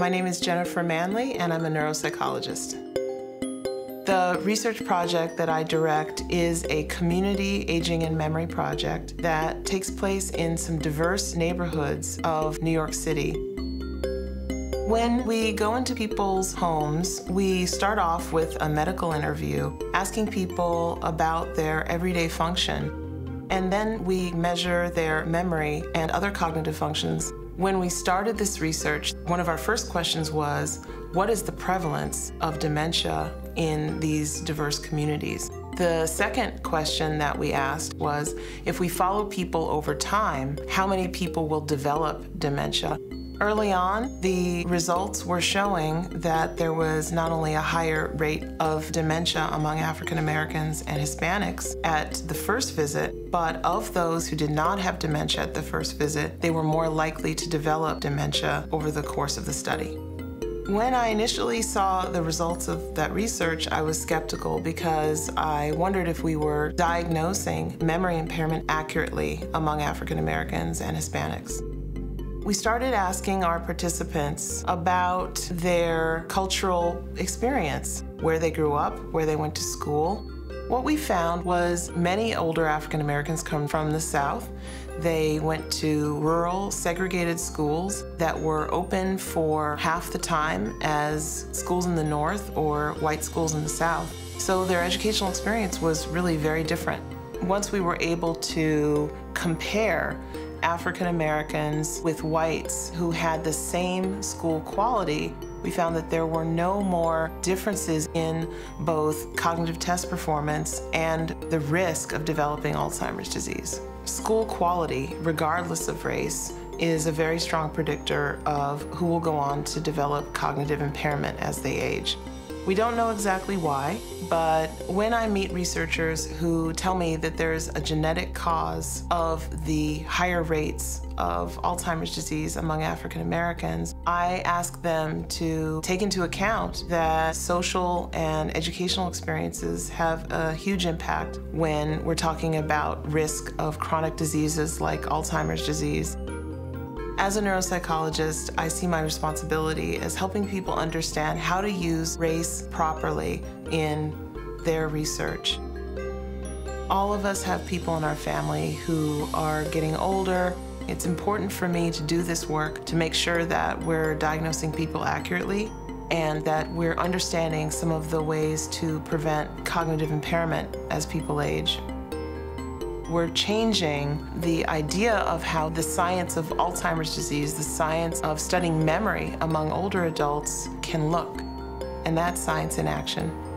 My name is Jennifer Manly, and I'm a neuropsychologist. The research project that I direct is a community aging and memory project that takes place in some diverse neighborhoods of New York City. When we go into people's homes, we start off with a medical interview, asking people about their everyday function, and then we measure their memory and other cognitive functions. When we started this research, one of our first questions was, what is the prevalence of dementia in these diverse communities? The second question that we asked was, if we follow people over time, how many people will develop dementia? Early on, the results were showing that there was not only a higher rate of dementia among African Americans and Hispanics at the first visit, but of those who did not have dementia at the first visit, they were more likely to develop dementia over the course of the study. When I initially saw the results of that research, I was skeptical because I wondered if we were diagnosing memory impairment accurately among African Americans and Hispanics. We started asking our participants about their cultural experience, where they grew up, where they went to school. What we found was many older African Americans come from the South. They went to rural, segregated schools that were open for half the time as schools in the North or white schools in the South. So their educational experience was really very different. Once we were able to compare African Americans with whites who had the same school quality, we found that there were no more differences in both cognitive test performance and the risk of developing Alzheimer's disease. School quality, regardless of race, is a very strong predictor of who will go on to develop cognitive impairment as they age. We don't know exactly why, but when I meet researchers who tell me that there's a genetic cause of the higher rates of Alzheimer's disease among African Americans, I ask them to take into account that social and educational experiences have a huge impact when we're talking about risk of chronic diseases like Alzheimer's disease. As a neuropsychologist, I see my responsibility as helping people understand how to use race properly in their research. All of us have people in our family who are getting older. It's important for me to do this work to make sure that we're diagnosing people accurately and that we're understanding some of the ways to prevent cognitive impairment as people age. We're changing the idea of how the science of Alzheimer's disease, the science of studying memory among older adults can look, and that's science in action.